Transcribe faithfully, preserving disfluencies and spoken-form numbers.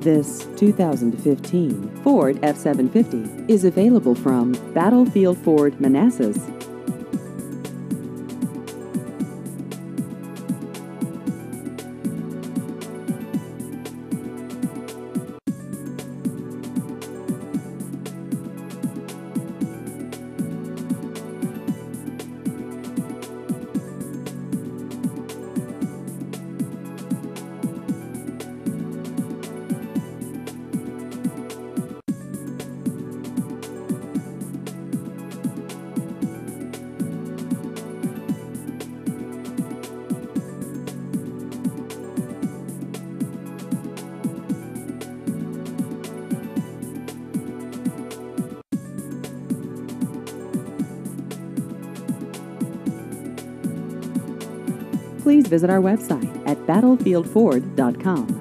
This two thousand fifteen Ford F seven fifty is available from Battlefield Ford Manassas. Please visit our website at battlefield ford dot com.